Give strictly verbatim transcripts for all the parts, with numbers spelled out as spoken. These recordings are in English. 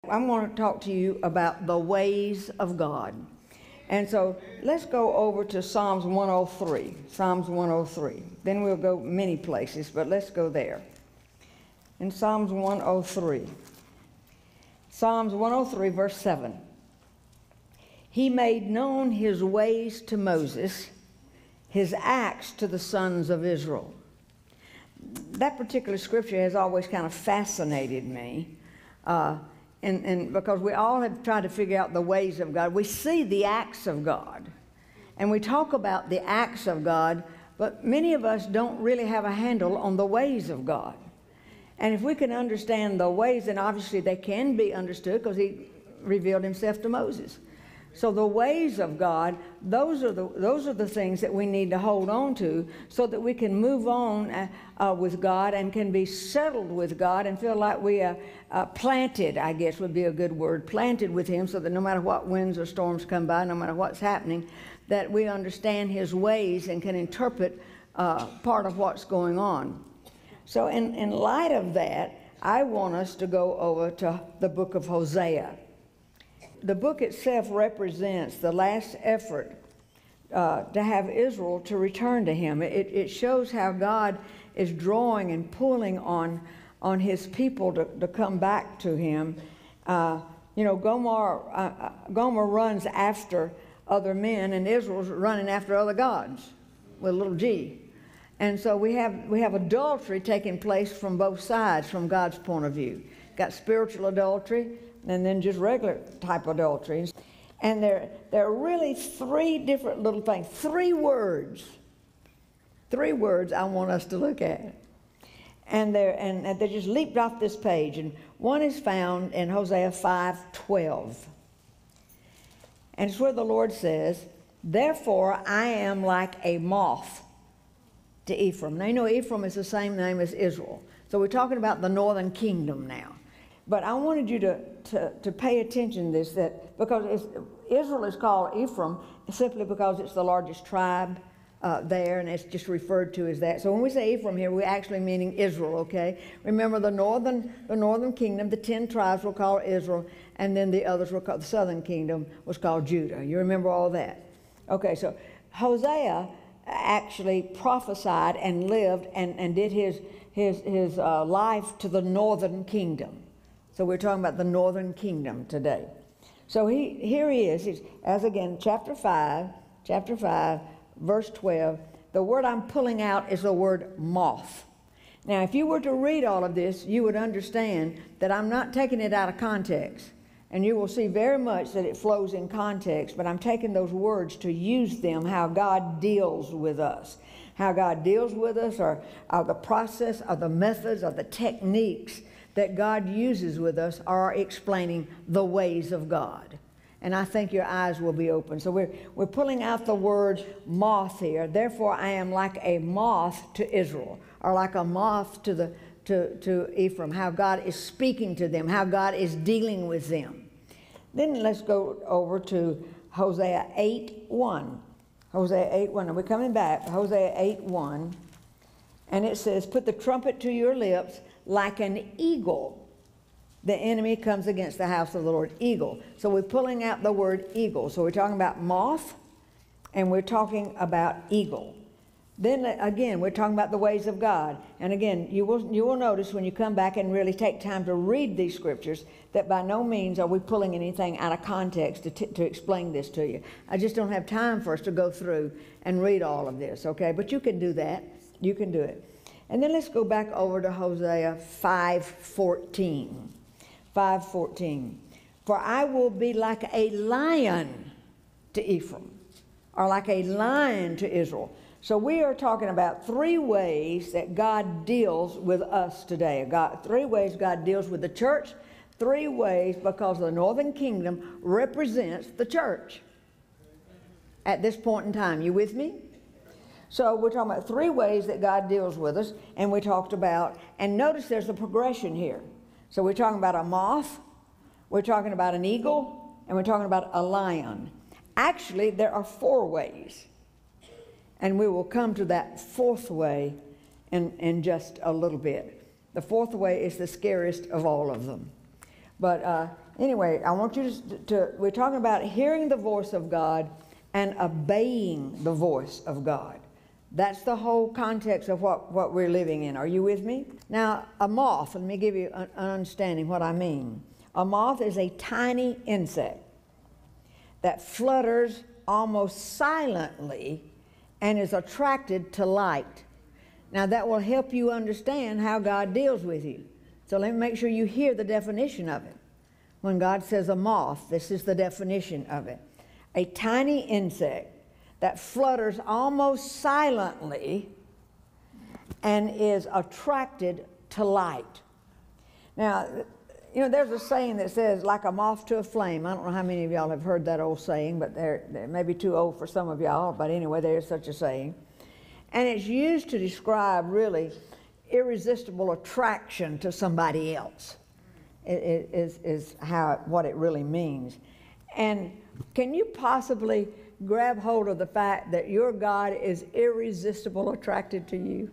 I'm going to talk to you about the ways of God. And so let's go over to Psalms one oh three. Psalms one oh three. Then we'll go many places, but let's go there. In Psalms one oh three. Psalms one oh three, verse seven. He made known his ways to Moses, his acts to the sons of Israel. That particular scripture has always kind of fascinated me. Uh, And, and because we all have tried to figure out the ways of God. We see the acts of God, and we talk about the acts of God, but many of us don't really have a handle on the ways of God. And if we can understand the ways, then obviously they can be understood because he revealed himself to Moses. So the ways of God, those are the, those are the things that we need to hold on to so that we can move on uh, uh, with God and can be settled with God and feel like we are uh, planted, I guess would be a good word, planted with him, so that no matter what winds or storms come by, no matter what's happening, that we understand his ways and can interpret uh, part of what's going on. So in, in light of that, I want us to go over to the book of Hosea. The book itself represents the last effort uh, to have Israel to return to him. It, it shows how God is drawing and pulling on, on his people to, to come back to him. Uh, you know, Gomer, uh, Gomer runs after other men, and Israel's running after other gods with a little g. And so we have, we have adultery taking place from both sides from God's point of view. Got spiritual adultery, and then just regular type adulteries. And there, there are really three different little things, three words, three words I want us to look at. And, and, and they just leaped off this page. And one is found in Hosea five twelve. And it's where the Lord says, therefore I am like a moth to Ephraim. Now you know Ephraim is the same name as Israel. So we're talking about the northern kingdom now. But I wanted you to, to, to pay attention to this, that because it's, Israel is called Ephraim simply because it's the largest tribe uh, there, and it's just referred to as that. So when we say Ephraim here, we're actually meaning Israel, okay? Remember the northern, the northern kingdom, the ten tribes were called Israel, and then the others were called, the southern kingdom was called Judah. You remember all that? Okay, so Hosea actually prophesied and lived and, and did his, his, his uh, life to the northern kingdom. So we're talking about the northern kingdom today. So he, here he is, he's, as again, chapter five, chapter five, verse twelve. The word I'm pulling out is the word moth. Now, if you were to read all of this, you would understand that I'm not taking it out of context. And you will see very much that it flows in context, but I'm taking those words to use them, how God deals with us. How God deals with us, or, or the process, or the methods, or the techniques that God uses with us are explaining the ways of God. And I think your eyes will be open. So we're, we're pulling out the word moth here. Therefore, I am like a moth to Israel, or like a moth to, the, to, to Ephraim, how God is speaking to them, how God is dealing with them. Then let's go over to Hosea eight one. Hosea eight one. And we're coming back. Hosea eight one. And it says, put the trumpet to your lips, like an eagle, the enemy comes against the house of the Lord. Eagle. So we're pulling out the word eagle. So we're talking about moth, and we're talking about eagle. Then again, we're talking about the ways of God. And again, you will, you will notice when you come back and really take time to read these scriptures that by no means are we pulling anything out of context to, t to explain this to you. I just don't have time for us to go through and read all of this, okay? But you can do that. You can do it. And then let's go back over to Hosea five fourteen. five fourteen. For I will be like a lion to Ephraim, or like a lion to Israel. So we are talking about three ways that God deals with us today. God, three ways God deals with the church, three ways because the northern kingdom represents the church at this point in time. You with me? So we're talking about three ways that God deals with us, and we talked about, and notice there's a progression here. So we're talking about a moth, we're talking about an eagle, and we're talking about a lion. Actually, there are four ways, and we will come to that fourth way in, in just a little bit. The fourth way is the scariest of all of them. But uh, anyway, I want you to, to, we're talking about hearing the voice of God and obeying the voice of God. That's the whole context of what, what we're living in. Are you with me? Now, a moth, let me give you an, an understanding what I mean. A moth is a tiny insect that flutters almost silently and is attracted to light. Now, that will help you understand how God deals with you. So let me make sure you hear the definition of it. When God says a moth, this is the definition of it. A tiny insect that flutters almost silently and is attracted to light. Now, you know, there's a saying that says, like a moth to a flame. I don't know how many of y'all have heard that old saying, but they're, they're maybe too old for some of y'all, but anyway, there's such a saying. And it's used to describe really irresistible attraction to somebody else. It is, is how, what it really means. And can you possibly grab hold of the fact that your God is irresistible attracted to you?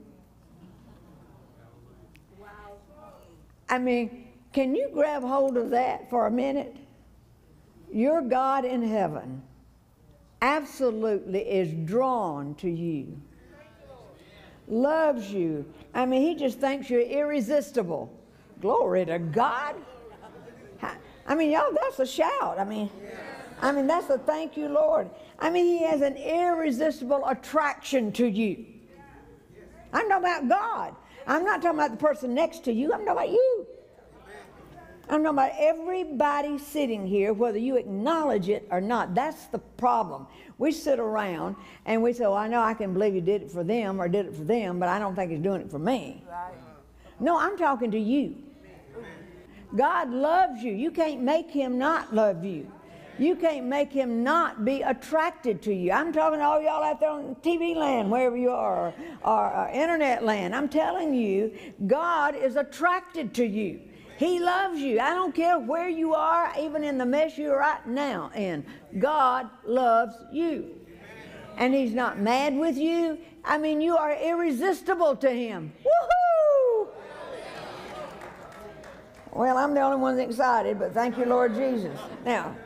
Wow. I mean, can you grab hold of that for a minute? Your God in heaven absolutely is drawn to you, loves you. I mean, he just thinks you're irresistible. Glory to God. I mean, y'all, that's a shout. I mean, I mean, that's a thank you, Lord. I mean, he has an irresistible attraction to you. I'm talking about God. I'm not talking about the person next to you. I'm talking about you. I'm talking about everybody sitting here, whether you acknowledge it or not. That's the problem. We sit around and we say, well, I know I can believe he did it for them or did it for them, but I don't think he's doing it for me. No, I'm talking to you. God loves you. You can't make him not love you. You can't make him not be attracted to you. I'm talking to all y'all out there on T V land, wherever you are, or, or, or internet land. I'm telling you, God is attracted to you. He loves you. I don't care where you are, even in the mess you're right now in. God loves you. And he's not mad with you. I mean, you are irresistible to him. Woohoo! Well, I'm the only one that's excited, but thank you, Lord Jesus. Now,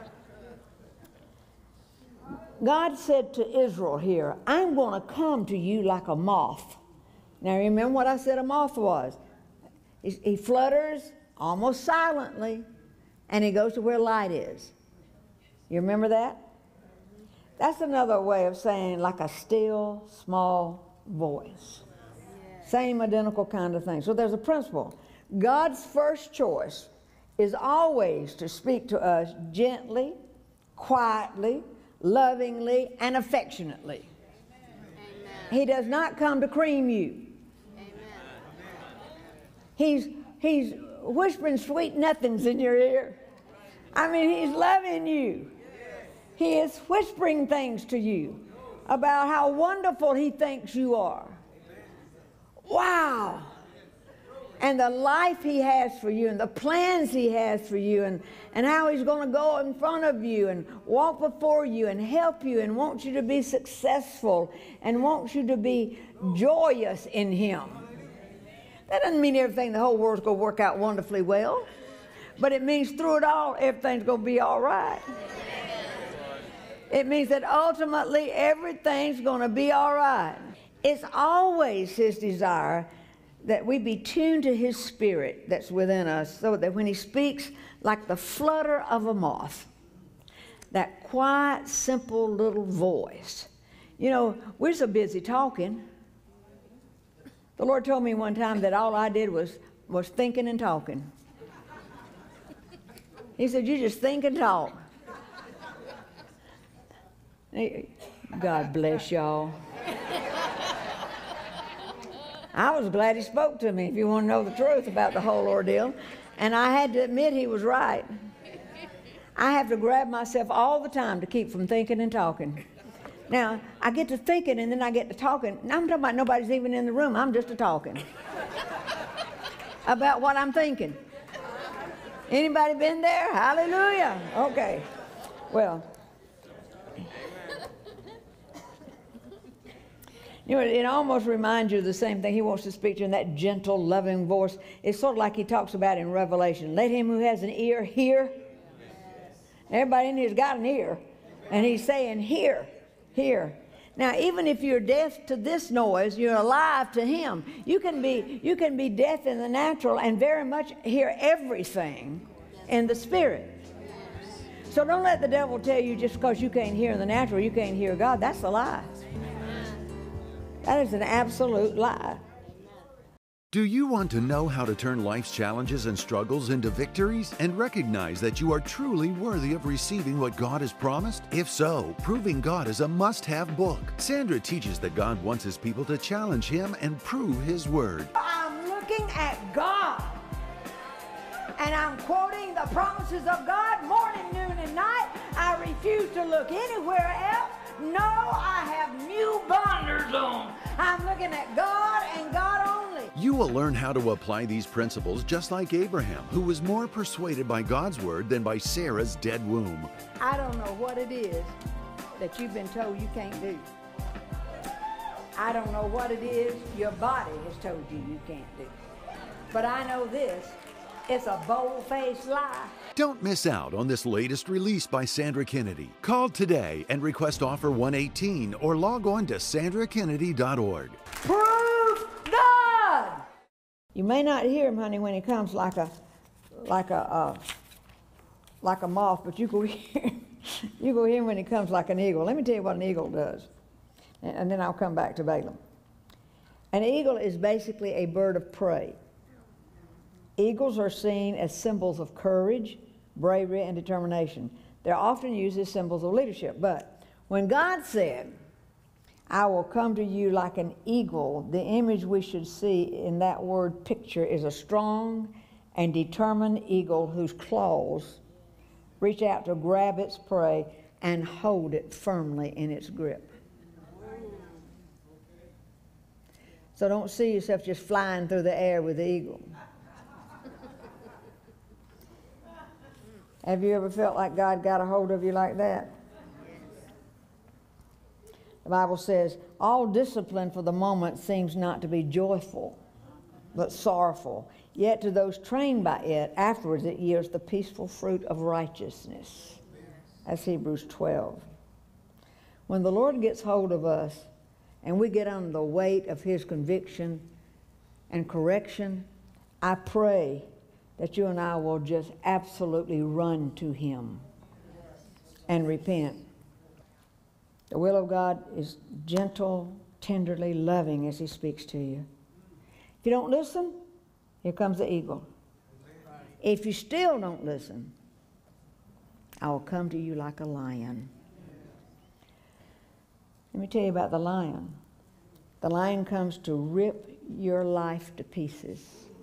God said to Israel here, I'm going to come to you like a moth. Now, remember what I said a moth was. He, he flutters almost silently, and he goes to where light is. You remember that? That's another way of saying like a still, small voice. Same identical kind of thing. So there's a principle. God's first choice is always to speak to us gently, quietly, lovingly, and affectionately. Amen. He does not come to cream you. Amen. He's, he's whispering sweet nothings in your ear. I mean, he's loving you. He is whispering things to you about how wonderful he thinks you are. Wow. And the life he has for you and the plans he has for you and, and how he's going to go in front of you and walk before you and help you and wants you to be successful and wants you to be joyous in him. That doesn't mean everything, the whole world's going to work out wonderfully well, but it means through it all, everything's going to be all right. It means that ultimately everything's going to be all right. It's always his desire that we be tuned to his spirit that's within us, so that when he speaks like the flutter of a moth, that quiet, simple little voice. You know, we're so busy talking. The Lord told me one time that all I did was, was thinking and talking. He said, you just think and talk. God bless y'all. I was glad he spoke to me, if you want to know the truth about the whole ordeal. And I had to admit he was right. I have to grab myself all the time to keep from thinking and talking. Now, I get to thinking and then I get to talking. Now, I'm talking about nobody's even in the room. I'm just a talking about what I'm thinking. Anybody been there? Hallelujah. Okay. Well, You know, it almost reminds you of the same thing. He wants to speak to you in that gentle, loving voice. It's sort of like he talks about in Revelation. Let him who has an ear hear. Yes. Everybody in here's got an ear. And he's saying, hear, hear. Now, even if you're deaf to this noise, you're alive to him. You can be, you can be deaf in the natural and very much hear everything in the spirit. So don't let the devil tell you just because you can't hear in the natural, you can't hear God. That's a lie. That is an absolute lie. Do you want to know how to turn life's challenges and struggles into victories and recognize that you are truly worthy of receiving what God has promised? If so, Proving God is a must-have book. Sandra teaches that God wants His people to challenge Him and prove His Word. I'm looking at God, and I'm quoting the promises of God morning, noon, and night. I refuse to look anywhere else. No, I have new blinders on. I'm looking at God and God only. You will learn how to apply these principles just like Abraham, who was more persuaded by God's word than by Sarah's dead womb. I don't know what it is that you've been told you can't do. I don't know what it is your body has told you you can't do. But I know this, it's a bold-faced lie. Don't miss out on this latest release by Sandra Kennedy. Call today and request offer one eighteen or log on to sandra kennedy dot org. Prove God! You may not hear him, honey, when he comes like a like a uh, like a moth, but you go hear you go hear him when he comes like an eagle. Let me tell you what an eagle does, and, and then I'll come back to Balaam. An eagle is basically a bird of prey. Eagles are seen as symbols of courage, bravery, and determination. They're often used as symbols of leadership. But when God said, I will come to you like an eagle, the image we should see in that word picture is a strong and determined eagle whose claws reach out to grab its prey and hold it firmly in its grip. So don't see yourself just flying through the air with the eagle. Have you ever felt like God got a hold of you like that? The Bible says, all discipline for the moment seems not to be joyful, but sorrowful. Yet to those trained by it, afterwards it yields the peaceful fruit of righteousness. That's Hebrews twelve. When the Lord gets hold of us and we get under the weight of His conviction and correction, I pray that you and I will just absolutely run to Him and repent. The will of God is gentle, tenderly loving as He speaks to you. If you don't listen, here comes the eagle. If you still don't listen, I will come to you like a lion. Let me tell you about the lion. The lion comes to rip your life to pieces.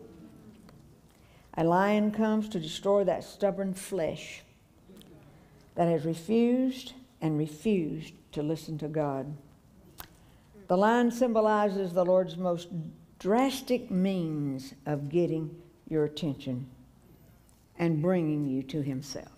A lion comes to destroy that stubborn flesh that has refused and refused to listen to God. The lion symbolizes the Lord's most drastic means of getting your attention and bringing you to Himself.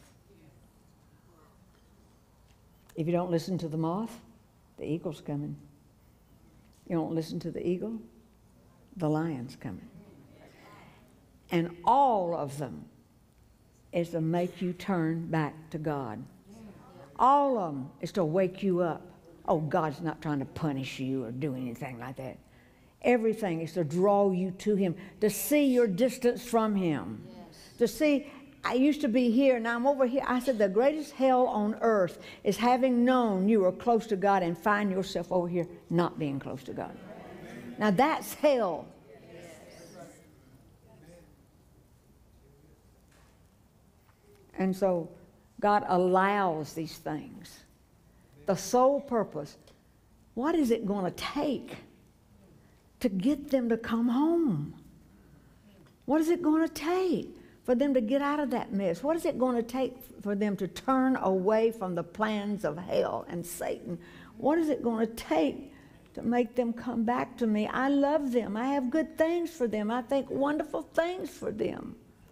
If you don't listen to the moth, the eagle's coming. You don't listen to the eagle, the lion's coming. And all of them is to make you turn back to God. All of them is to wake you up. Oh, God's not trying to punish you or do anything like that. Everything is to draw you to Him, to see your distance from Him. Yes. To see, I used to be here, now I'm over here. I said the greatest hell on earth is having known you are close to God and find yourself over here not being close to God. Now that's hell. And so God allows these things. The sole purpose, what is it going to take to get them to come home? What is it going to take for them to get out of that mess? What is it going to take for them to turn away from the plans of hell and Satan? What is it going to take to make them come back to me? I love them. I have good things for them. I think wonderful things for them.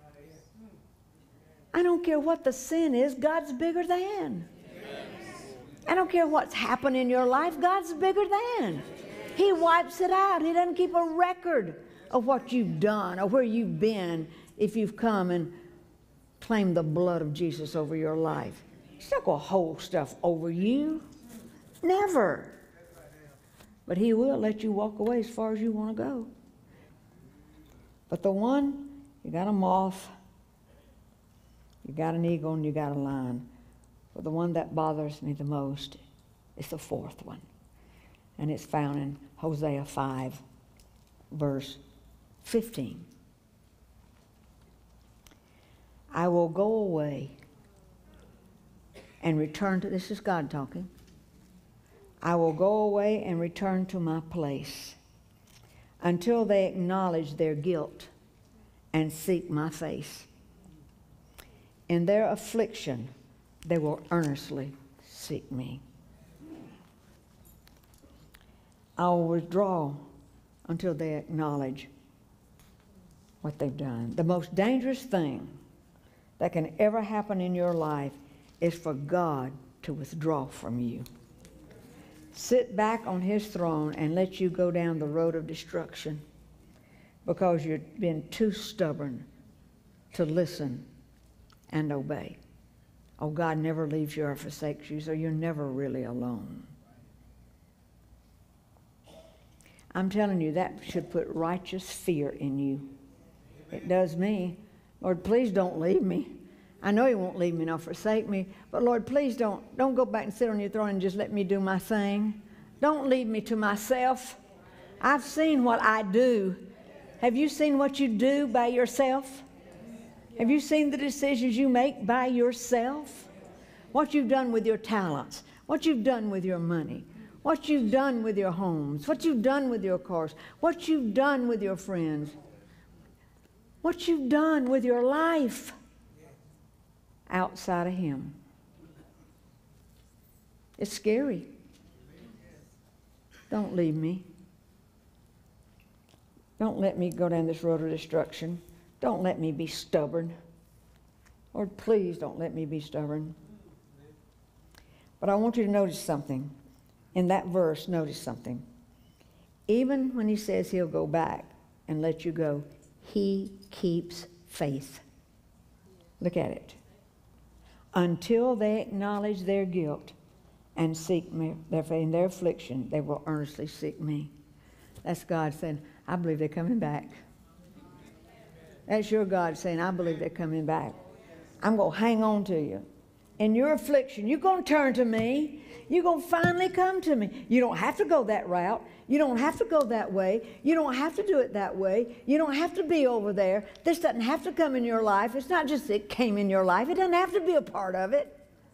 I don't care what the sin is, God's bigger than. I don't care what's happened in your life, God's bigger than. He wipes it out. He doesn't keep a record of what you've done or where you've been if you've come and claimed the blood of Jesus over your life. He's not going to hold stuff over you. Never. But He will let you walk away as far as you want to go. But the one, you got a moth, you got an eagle, and you got a lion. But the one that bothers me the most is the fourth one. And it's found in Hosea five, verse fifteen. I will go away and return to, this is God talking. I will go away and return to my place until they acknowledge their guilt and seek my face. In their affliction, they will earnestly seek me. I will withdraw until they acknowledge what they've done. The most dangerous thing that can ever happen in your life is for God to withdraw from you. Sit back on His throne and let you go down the road of destruction because you've been too stubborn to listen and obey. Oh, God never leaves you or forsakes you, so you're never really alone. I'm telling you, that should put righteous fear in you. It does me. Lord, please don't leave me. I know He won't leave me nor forsake me, but Lord, please don't, don't go back and sit on your throne and just let me do my thing. Don't leave me to myself. I've seen what I do. Have you seen what you do by yourself? Have you seen the decisions you make by yourself? What you've done with your talents, what you've done with your money, what you've done with your homes, what you've done with your cars, what you've done with your friends, what you've done with your life outside of Him. It's scary. Don't leave me. Don't let me go down this road of destruction. Don't let me be stubborn. Lord, please don't let me be stubborn. But I want you to notice something. In that verse, notice something. Even when He says He'll go back and let you go, He keeps faith. Look at it. Until they acknowledge their guilt and seek me, their faith in their affliction, they will earnestly seek me. That's God saying, I believe they're coming back. That's your God saying, I believe they're coming back. I'm going to hang on to you. In your affliction, you're going to turn to me. You're going to finally come to me. You don't have to go that route. You don't have to go that way. You don't have to do it that way. You don't have to be over there. This doesn't have to come in your life. It's not just it came in your life. It doesn't have to be a part of it.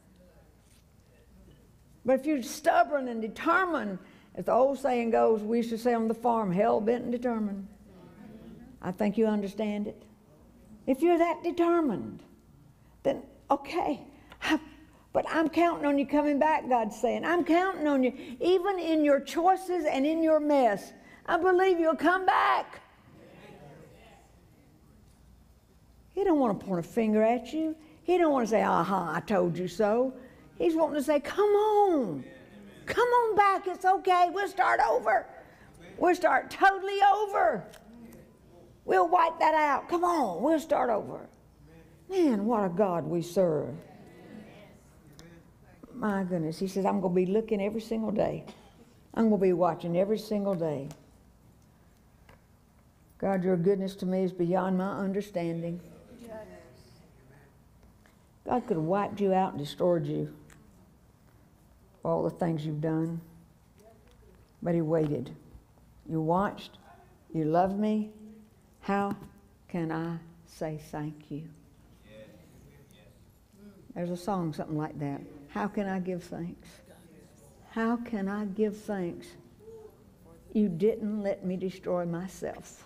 But if you're stubborn and determined, as the old saying goes, we used to say on the farm, hell-bent and determined. I think you understand it. If you're that determined, then okay. But I'm counting on you coming back, God's saying. I'm counting on you. Even in your choices and in your mess, I believe you'll come back. He don't want to point a finger at you. He don't want to say, aha, I told you so. He's wanting to say, come on. Come on back. It's okay. We'll start over. We'll start totally over. We'll wipe that out. Come on. We'll start over. Man, what a God we serve. My goodness. He says, I'm going to be looking every single day. I'm going to be watching every single day. God, your goodness to me is beyond my understanding. God could have wiped you out and destroyed you for all the things you've done. But He waited. You watched. You loved me. How can I say thank you? There's a song, something like that. How can I give thanks? How can I give thanks? You didn't let me destroy myself.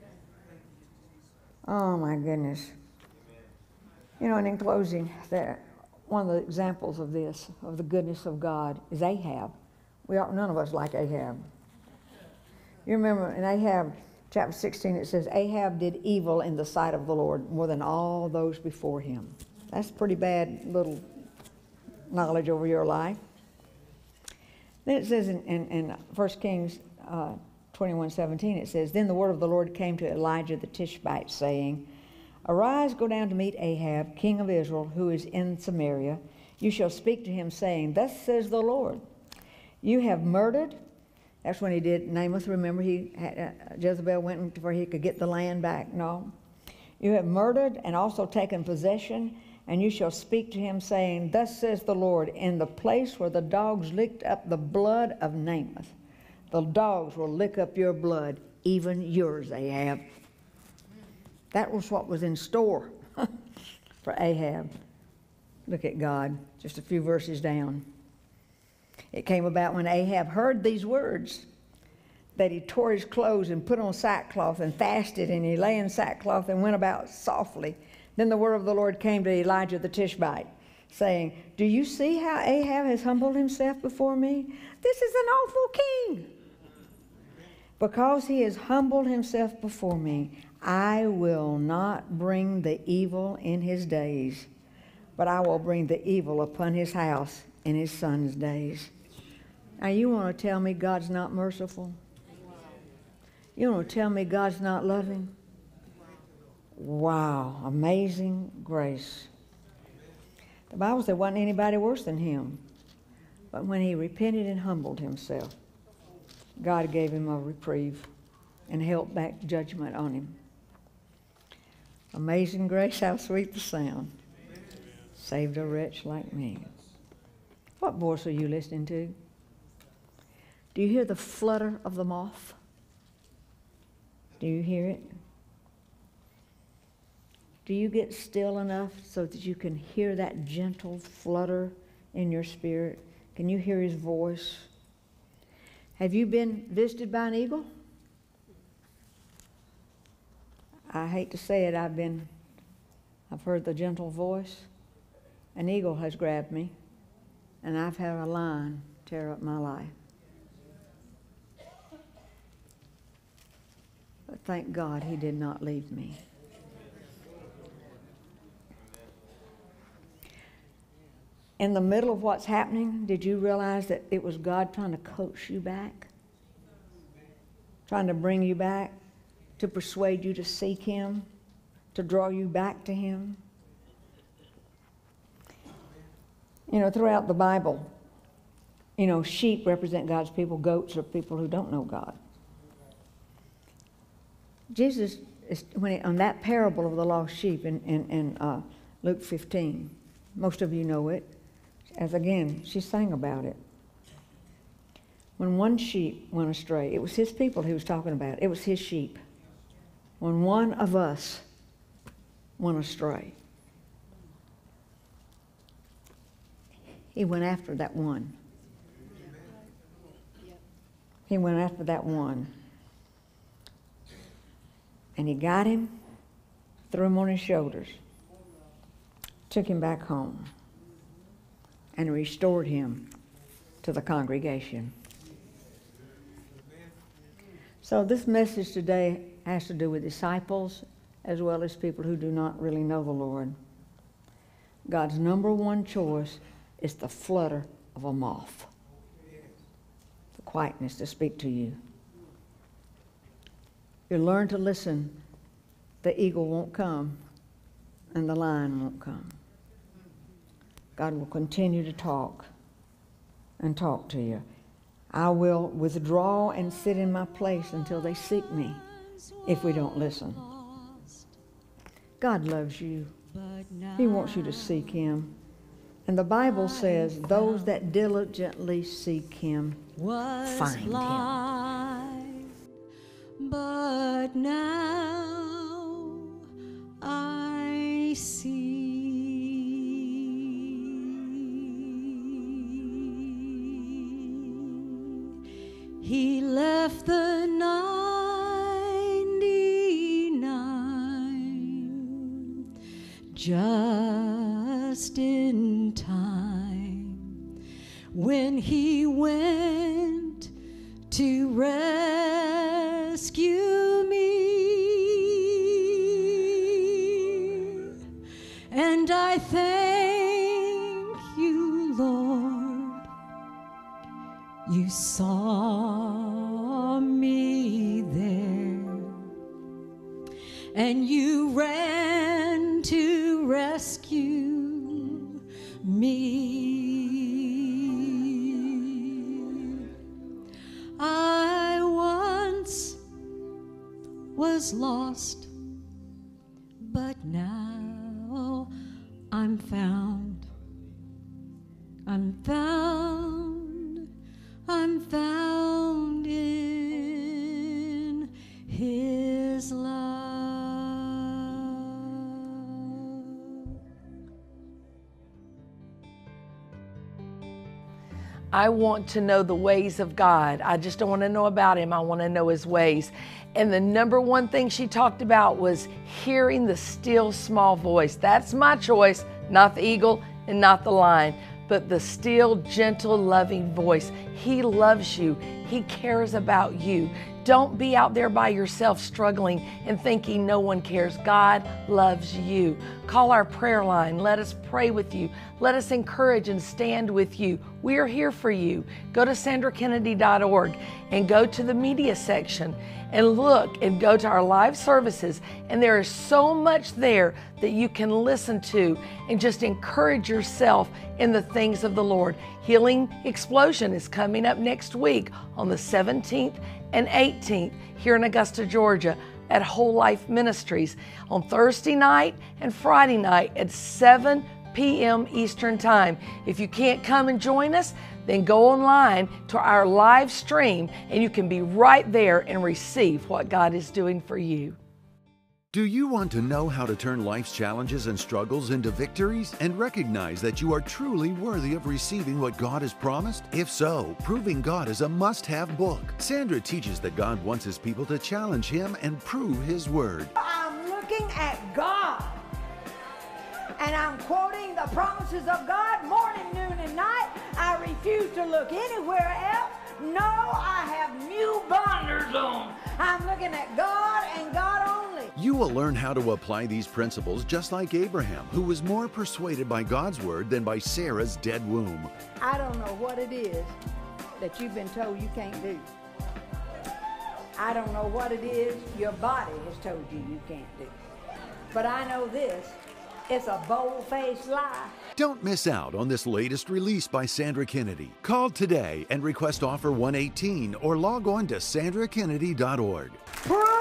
Oh, my goodness. You know, and in closing, there, one of the examples of this, of the goodness of God, is Ahab. We are, none of us like Ahab. You remember in Ahab, chapter sixteen, it says, Ahab did evil in the sight of the Lord more than all those before him. That's pretty bad little knowledge over your life. Then it says in, in, in First Kings uh, twenty-one seventeen, it says, Then the word of the Lord came to Elijah the Tishbite, saying, Arise, go down to meet Ahab, king of Israel, who is in Samaria. You shall speak to him, saying, Thus says the Lord, you have murdered. That's when he did Naboth. Remember, he had, uh, Jezebel went where he could get the land back. No. You have murdered and also taken possession, and you shall speak to him, saying, Thus says the Lord, in the place where the dogs licked up the blood of Naboth, the dogs will lick up your blood, even yours, Ahab. That was what was in store for Ahab. Look at God, just a few verses down. It came about when Ahab heard these words that he tore his clothes and put on sackcloth and fasted, and he lay in sackcloth and went about softly. Then the word of the Lord came to Elijah the Tishbite, saying, Do you see how Ahab has humbled himself before me? This is an awful king. Because he has humbled himself before me, I will not bring the evil in his days, but I will bring the evil upon his house in his son's days. Now, you want to tell me God's not merciful? You want to tell me God's not loving? Wow, amazing grace. The Bible said there wasn't anybody worse than him. But when he repented and humbled himself, God gave him a reprieve and held back judgment on him. Amazing grace, how sweet the sound. Saved a wretch like me. What voice are you listening to? Do you hear the flutter of the moth? Do you hear it? Do you get still enough so that you can hear that gentle flutter in your spirit? Can you hear his voice? Have you been visited by an eagle? I hate to say it, I've been, I've heard the gentle voice. An eagle has grabbed me, and I've had a lion tear up my life. But thank God he did not leave me. In the middle of what's happening, did you realize that it was God trying to coax you back? Trying to bring you back, to persuade you to seek him, to draw you back to him? You know, throughout the Bible, you know, sheep represent God's people, goats are people who don't know God. Jesus, is, when he, on that parable of the lost sheep in, in, in uh, Luke fifteen, most of you know it, as again, she sang about it. When one sheep went astray, it was his people he was talking about. It was his sheep. When one of us went astray, he went after that one. He went after that one. And he got him, threw him on his shoulders, took him back home, and restored him to the congregation. So this message today has to do with disciples as well as people who do not really know the Lord. God's number one choice is the flutter of a moth, the quietness to speak to you. You learn to listen, the eagle won't come and the lion won't come. God will continue to talk and talk to you. I will withdraw and sit in my place until they seek me if we don't listen. God loves you. He wants you to seek him. And the Bible says those that diligently seek him find him. But now I see he left the ninety-nine just in time when he went to rescue me. And I thank you, Lord, you saw and you ran to rescue me. I once was lost, but now I'm found. I'm found, I'm found in His love. I want to know the ways of God. I just don't want to know about Him. I want to know His ways. And the number one thing she talked about was hearing the still small voice. That's my choice, not the eagle and not the lion, but the still, gentle, loving voice. He loves you. He cares about you. Don't be out there by yourself struggling and thinking no one cares. God loves you. Call our prayer line. Let us pray with you. Let us encourage and stand with you. We are here for you. Go to sandra kennedy dot org and go to the media section and look and go to our live services. And there is so much there that you can listen to and just encourage yourself in the things of the Lord. Healing Explosion is coming up next week on the seventeenth and eighteenth here in Augusta, Georgia at Whole Life Ministries on Thursday night and Friday night at seven p m Eastern Time. If you can't come and join us, then go online to our live stream and you can be right there and receive what God is doing for you. Do you want to know how to turn life's challenges and struggles into victories and recognize that you are truly worthy of receiving what God has promised? If so, Proving God is a must-have book. Sandra teaches that God wants His people to challenge Him and prove His Word. I'm looking at God, and I'm quoting the promises of God morning, noon, and night. I refuse to look anywhere else. No, I have new blinders on. I'm looking at God and God only. You will learn how to apply these principles just like Abraham, who was more persuaded by God's word than by Sarah's dead womb. I don't know what it is that you've been told you can't do. I don't know what it is your body has told you you can't do. But I know this, it's a bold-faced lie. Don't miss out on this latest release by Sandra Kennedy. Call today and request offer one eighteen or log on to sandra kennedy dot org. Prove